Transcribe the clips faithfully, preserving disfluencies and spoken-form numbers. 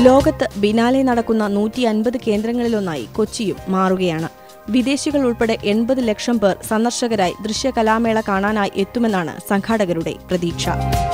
ലോകത്ത് ബിനാലെ നടക്കുന്ന നൂറ്റി അൻപത് കേന്ദ്രങ്ങളിലൊന്നായി കൊച്ചിയും മാറുകയാണ്. വിദേശികൾ ഉൾപ്പെടെ എൺപത് ലക്ഷം പേർ സന്ദർശകരായി ദൃശ്യകലാമേള കാണാനായി എത്തുമെന്നാണ് സംഘാടകരുടെ പ്രതീക്ഷ.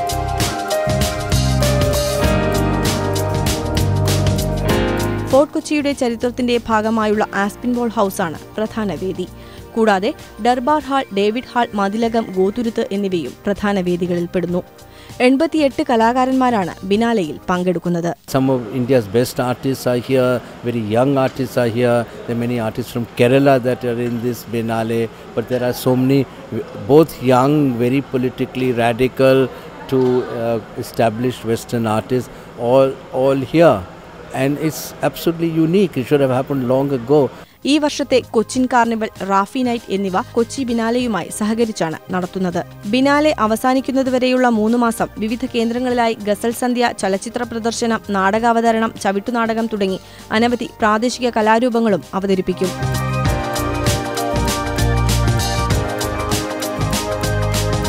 ഫോർട്ട് കൊച്ചിയുടെ ചരിത്രത്തിന്റെ ഭാഗമായുള്ള ആസ്പിൻബോൾ ഹൌസാണ് പ്രധാന വേദി. കൂടാതെ Durbar hall, David hall, Mathilakam, Gothuruth എന്നിവയും പ്രധാന വേദികളിൽപ്പെടുന്നു. എൺപത്തിയെട്ട് കലാകാരന്മാരാണ് ബിനാലെയിൽ പങ്കെടുക്കുന്നത്. Some of India's best artists are here, very young artists are here. There are many artists from Kerala that are in this Biennale, but there are so many, both young, very politically radical to uh, established Western artists, all all here. And it's absolutely unique. It should have happened long ago. ഈ വർഷത്തെ Cochin carnival, Rafi night എന്നിവ കൊച്ചി ബിനാലെയുമായി സഹകരിച്ചാണ് നടത്തുന്നത്. Biennale അവസാനിക്കുന്നതുവരെയുള്ള മൂന്ന് മാസം വിവിധ കേന്ദ്രങ്ങളിലായി ഗസൽ സന്ധ്യ, ചലച്ചിത്ര പ്രദർശനം, നാടകാവതരണം, ചവിട്ടുനാടകം തുടങ്ങി അനവധി പ്രാദേശിക കലാരൂപങ്ങളും അവതരിപ്പിക്കും.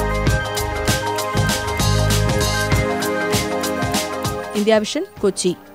India vision, Kochi.